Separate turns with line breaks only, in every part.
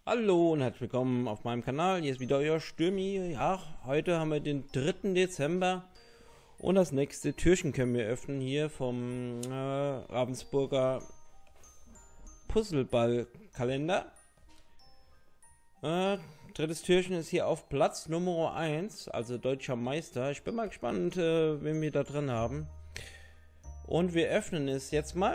Hallo und herzlich willkommen auf meinem Kanal. Hier ist wieder euer Stürmi. Ja, heute haben wir den 3. Dezember und das nächste Türchen können wir öffnen hier vom Ravensburger Puzzleball-Kalender. Drittes Türchen ist hier auf Platz Nummer 1, also deutscher Meister. Ich bin mal gespannt, wen wir da drin haben. Und wir öffnen es jetzt mal.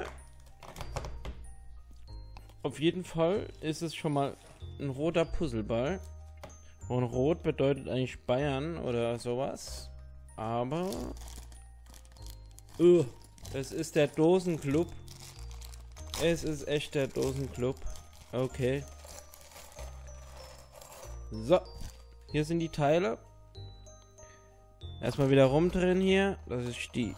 Auf jeden Fall ist es schon mal ein roter Puzzleball. Und rot bedeutet eigentlich Bayern oder sowas. Aber es ist der Dosenclub. Es ist echt der Dosenclub. Okay. So. Hier sind die Teile. Erstmal wieder rumdrehen hier, dass ich die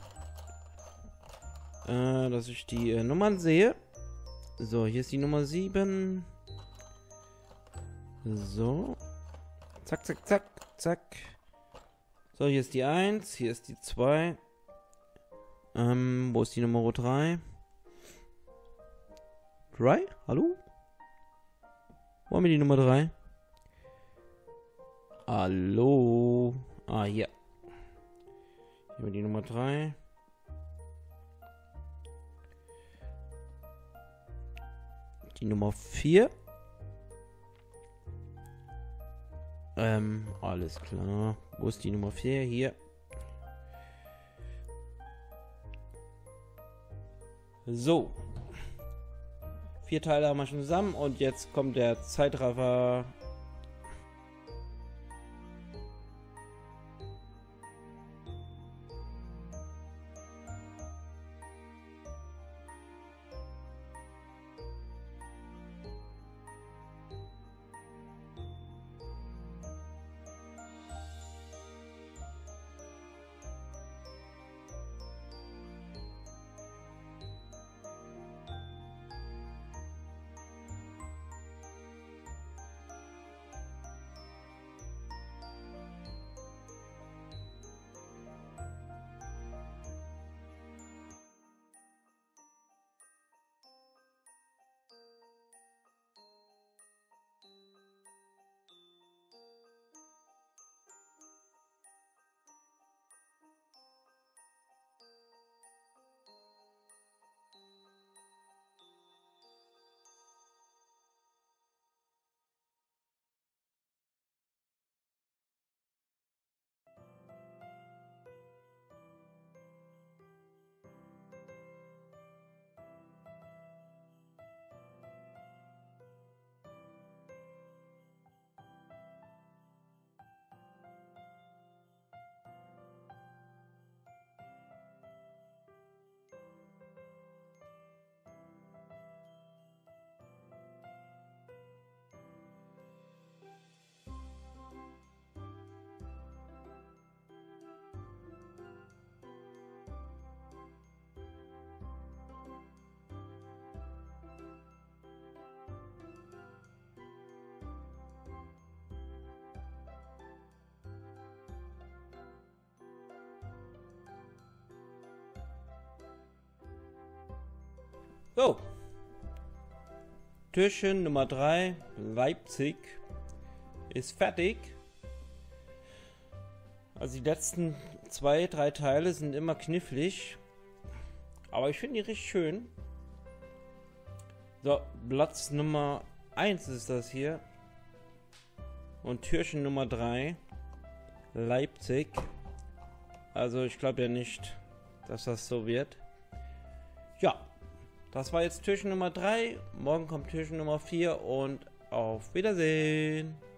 Nummern sehe. So, hier ist die Nummer 7. So. Zack, zack, zack, zack. So, hier ist die 1, hier ist die 2. Wo ist die Nummer 3? 3? Hallo? Wo haben wir die Nummer 3? Hallo? Ah, hier. Hier haben wir die Nummer 3. Die Nummer 4. Alles klar. Wo ist die Nummer 4? Hier. So. 4 Teile haben wir schon zusammen und jetzt kommt der Zeitraffer. So. Türchen Nummer 3, Leipzig, ist fertig. Also die letzten 2, 3 Teile sind immer knifflig. Aber ich finde die richtig schön. So, Platz Nummer 1 ist das hier. Und Türchen Nummer 3, Leipzig. Also ich glaube ja nicht, dass das so wird. Ja. Das war jetzt Türchen Nummer 3. Morgen kommt Türchen Nummer 4 und auf Wiedersehen.